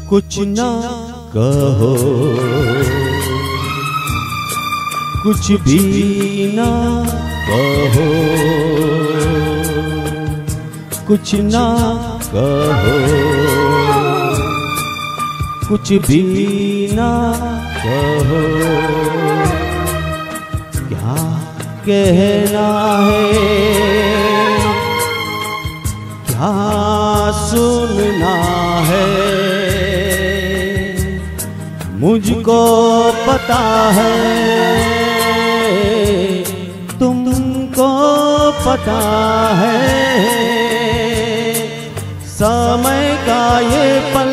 कुछ ना कहो, कुछ भी ना कहो, कुछ ना कहो, कुछ भी ना कहो। क्या कहना है, क्या सुनना है, मुझको पता है, तुमको पता है। समय का ये पल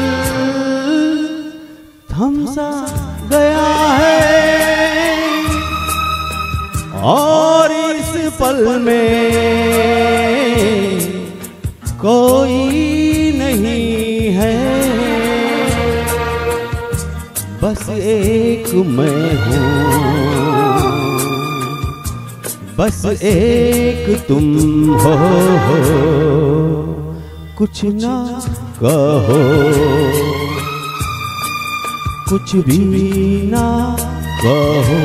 थम सा गया है और इस पल में कोई नहीं है, बस एक मैं हूँ, बस एक तुम हो। कुछ ना कहो, कुछ भी ना कहो।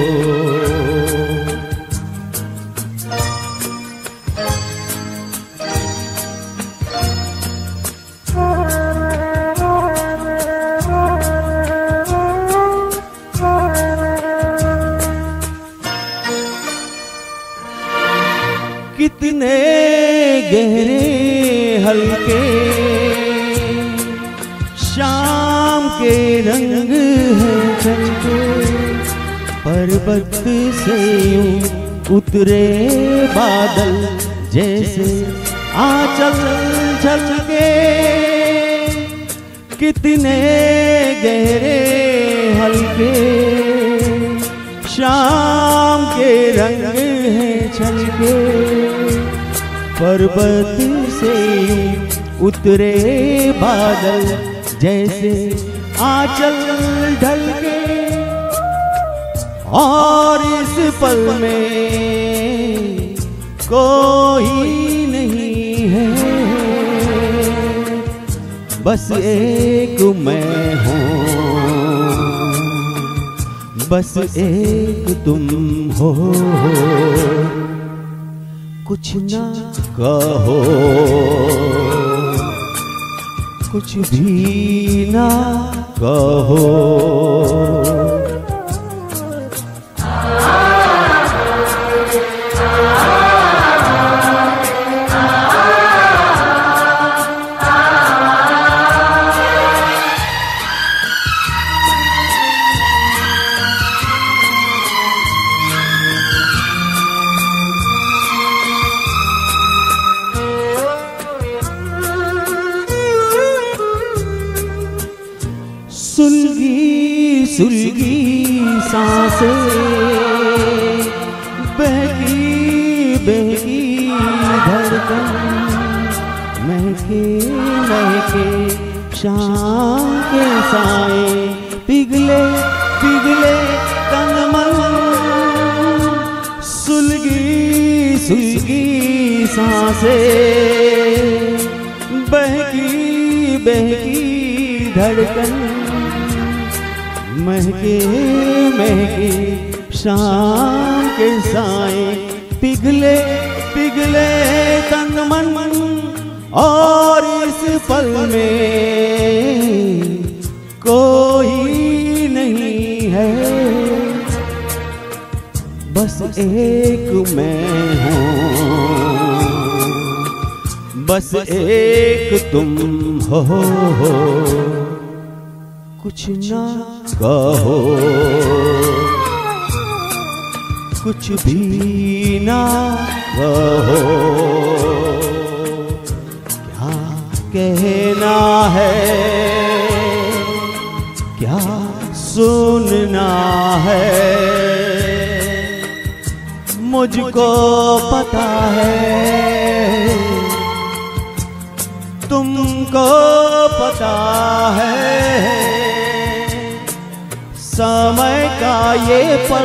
कितने गहरे हल्के शाम के रंग हैं चलके, पर्वत से यूं उतरे बादल जैसे आंचल झलके। कितने गहरे हल्के शाम के रंग हैं छलके, पर्वत से उतरे बादल जैसे आंचल ढलके। और इस पल में कोई नहीं है, बस एक मैं हूँ, बस एक तुम हो। कुछ ना कहो, कुछ भी ना कहो। सुलगी सुलगी सांसें बहकी बहकी धड़कन, महके महके शाम के साए, पिघले पिघले तन मन। सुलगी सुलगी सांसें बहकी बहकी धड़कन, महके महके शाम के साए, पिघले पिघले तन मन। और इस पल में कोई नहीं है, बस एक मैं हूँ, बस एक तुम हो। कुछ ना कहो, कुछ भी ना कहो। क्या कहना है, क्या सुनना है, मुझको पता है, तुमको पता है। समय का ये पल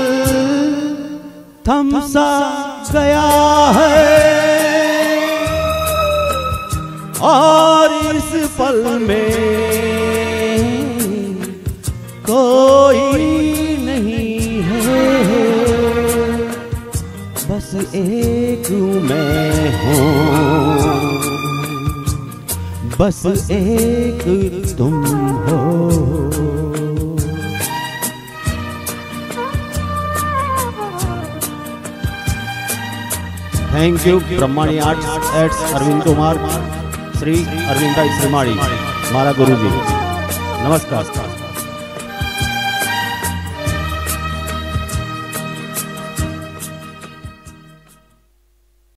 थम सा गया है और इस पल में बस एक मैं हूँ, बस एक तुम हो। थैंक यू ब्रह्माणी आर्ट्स एट्स अरविंद कुमार, श्री अरविंदा श्रीमाड़ी, हमारा गुरु जी। नमस्कार।